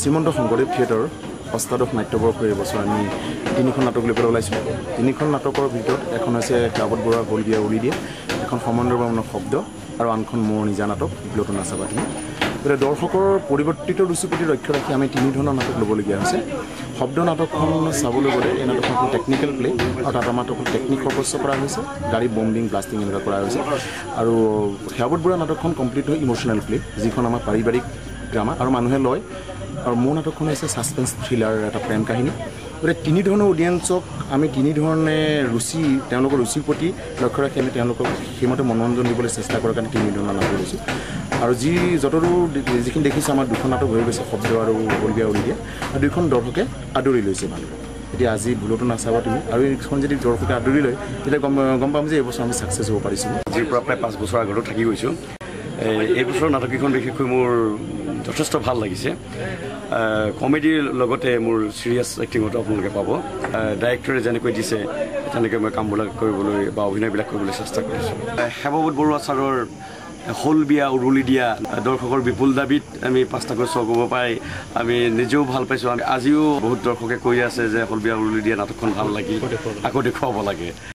শ্ৰীমন্ত শংকৰদেৱ থিয়েটাৰৰ অষ্টাদশ নাট্যবৰ্ষৰ এই বছৰ আমি 3খন নাটক লৈ পেলাই ওলাইছোঁ। 3খন নাটকৰ ভিতৰত এখন হৈছে কাবত বৰুৱাৰ হল বিয়া উৰি দিয়ে, এখন সমন্বয় বৰ্মনৰ শব্দ আৰু আনখন মোৰ নিজা নাটক ভুলতো নাচাবা তুমি। গতিকে দৰ্শকৰ পৰিৱৰ্তিত ৰুচিৰ প্ৰতি লক্ষ্য ৰাখি আমি 3 ধৰণৰ নাটক ল'বলগীয়া হৈছে। শব্দ নাটকখন চাবলৈ গ'লে এই নাটকখন টেকনিকেল প্লে আৰু তাত আমাৰ টেকনিক সৰ্বস্ব কৰা হৈছে, গাড়ী বম্বিং ব্লাষ্টিং এনেকুৱা কৰা হৈছে। আৰু কাবত বৰুৱা নাটকখন কমপ্লিট হয় ইম'চনেল প্লে, যিখন আমাৰ পাৰিবাৰিক ড্ৰামা আৰু মানুহে লয়। আৰু মোৰ নাটকখন হৈছে ছাছপেন্স থ্ৰিলাৰ, এটা প্ৰেম কাহিনী। গতিকে 3 ধৰণৰ অডিয়েঞ্চক আমি 3 ধৰণে তেওঁলোকৰ ৰুচিৰ প্ৰতি লক্ষ্য ৰাখি আমি তেওঁলোকক সেইমতে মনোৰঞ্জন দিবলৈ চেষ্টা কৰাৰ কাৰণে 3 ধৰণৰ নাটক লৈছোঁ। আৰু যিখিনি দেখিছে আমাৰ 2খন নাটক হৈ গৈছে, শব্দ আৰু হল বিয়া উৰি দিয়ে, আৰু 2খন দৰ্শকে আদৰি লৈছে মানুহে। এতিয়া আজি ভুলতো নাচাবা তুমি, আৰু এইখন যদি দৰ্শকে আদৰি লয় তেতিয়া গম পাম যে এইবছৰ আমি ছাকচেছ হ'ব পাৰিছোঁ। আজিৰ পৰা প্ৰায় 5 বছৰ আগতো থাকি গৈছোঁ। এই বছৰৰ নাটককেইখন বিশেষকৈ মোৰ যথেষ্ট ভাল লাগিছে। কমেডিৰ লগতে মোৰ চিৰিয়াছ এক্টিঙতো আপোনালোকে পাব। ডাইৰেক্টৰে যেনেকৈ দিছে তেনেকৈ মই কামবিলাক কৰিবলৈ বা অভিনয়বিলাক কৰিবলৈ চেষ্টা কৰিছোঁ। কাবত বৰুৱা ছাৰৰ হল বিয়া উৰুলি দিয়া দৰ্শকৰ বিপুল দাবীত আমি 5টাকৈ শ্ব' কৰিব পাই আমি নিজেও ভাল পাইছোঁ। আজিও বহুত দৰ্শকে কৈ আছে যে হল বিয়া উৰুলি দিয়া নাটকখন ভাল লাগি আকৌ দেখুৱাব লাগে।